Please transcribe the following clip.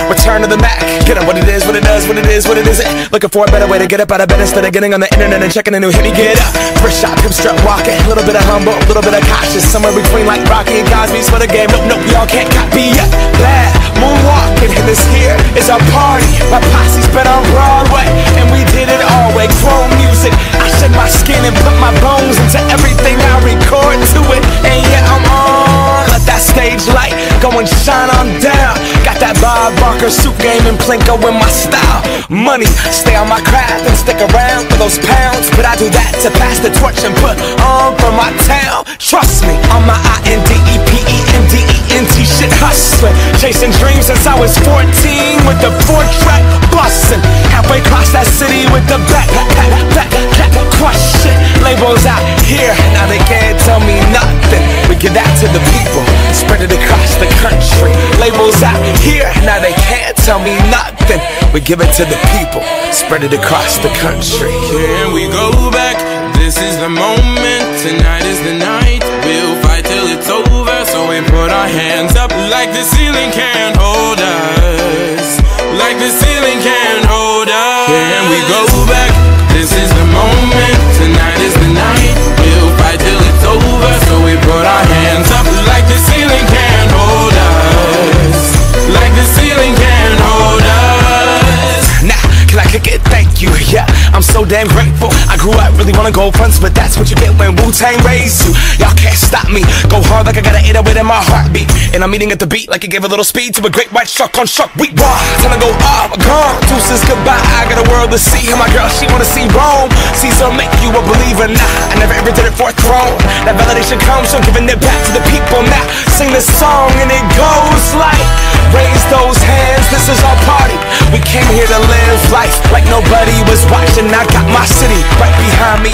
return to the Mac. Get up what it is, what it does, what it is, what it isn't. Looking for a better way to get up out of bed instead of getting on the internet and checking a new hit. Me get up, first shot, hip strut walking. A little bit of humble, a little bit of cautious. Somewhere between like Rocky and Cosby's for the game. Nope, nope, y'all can't copy yet. Bad moonwalking, and this here is our party. My posse's been on Broadway, and we did it all way. Chrome music, I shed my skin and put my bones into everything I record to it. And yeah, I'm on. Let that stage light go and shine on down. Got that Bob Barker suit game and Plinko in my style. Money, stay on my craft and stick around for those pounds. But I do that to pass the torch and put on for my town. Trust me, on my INDEPENDENT shit hustling. Chasing dreams since I was 14 with the 4-track bustin'. Halfway across that city with the back crush shit. Labels out here, now they can't tell me nothing. We give that to the people, spread it across the country. Labels out here, now they can't tell me nothing. We give it to the people, spread it across the country. Can we go back? This is the moment, tonight is the night. We'll fight till it's over, so we put our hands up like the ceiling can't hold us. Like the ceiling can't hold us. Can we go back? This is the moment, tonight is the night. We'll fight till it's over, so we put our hands up like the ceiling can't hold us. Like the ceiling can't hold us. Nah, can I kick it? Thank you, yeah, I'm so damn grateful. I grew up really wanna go fronts, but that's what you get when Wu-Tang raised you. Y'all can't stop me, go hard like I got an 808 in my heartbeat. And I'm eating at the beat like it gave a little speed to a great white shark on shark week. Raw, time to go off, gone, deuces goodbye. I got a world to see, and my girl, she wanna see Rome. Caesar make you a believer, nah, I never ever did it for a throne. That validation comes from giving it back to the people. Now, sing this song and it goes like, raise those hands, this is our party. We came here to live life like nobody was watching. I got my city right behind me,